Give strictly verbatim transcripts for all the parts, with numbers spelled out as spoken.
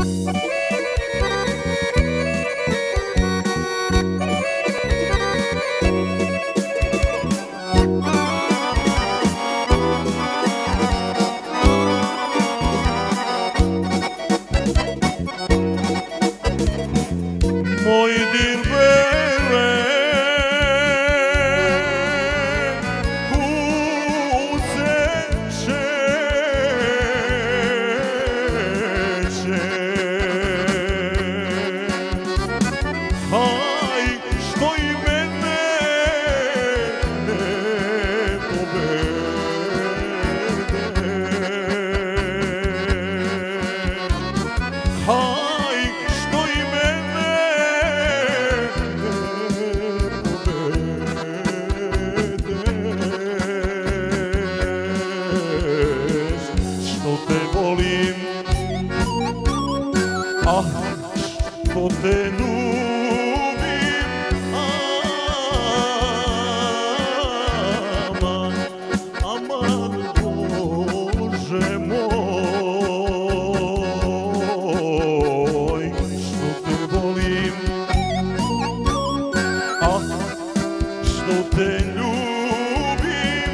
Moj dilbere, kuze čeče. Haj, što i mene ne povede. Haj, što i mene ah, što te ljubim, aman, aman, Bože moj, što te volim, ah, što te ljubim,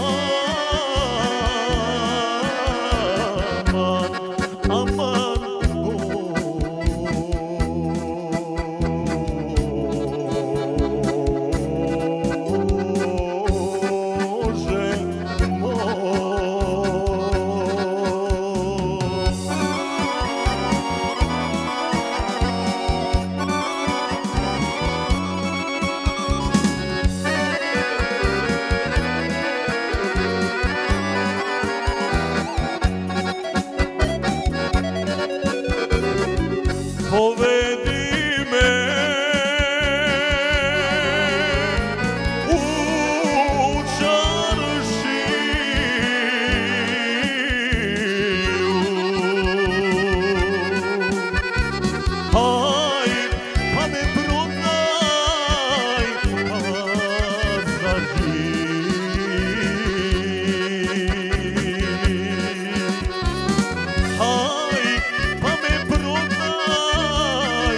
aman, aman, povedi me u čaršiju, haj, pa me prodaj, pa zaživ. Haj, pa me prodaj,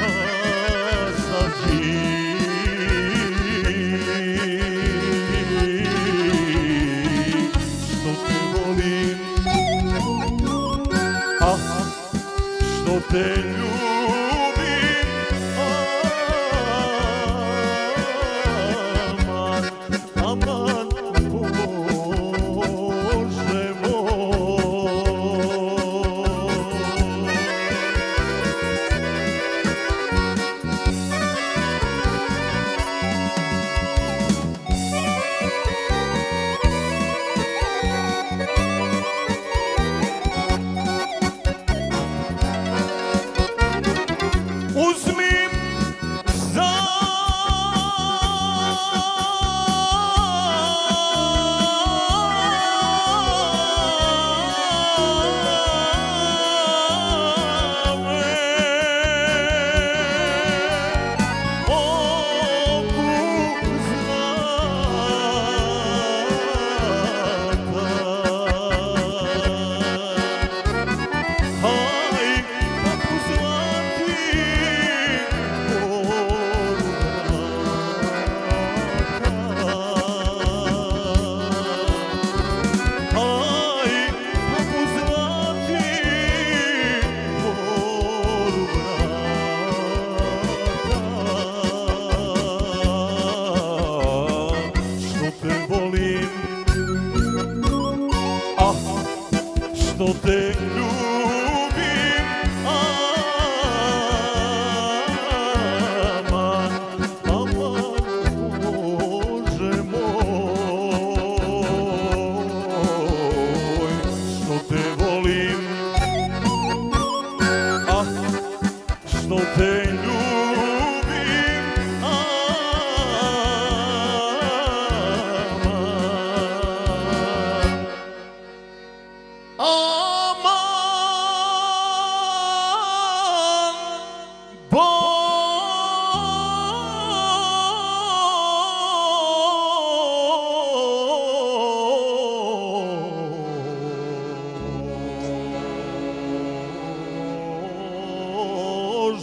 što te volim, ah, što te ljubim, aman, aman, Bože moj.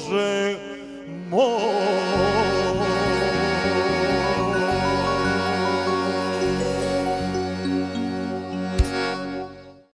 Bože moj.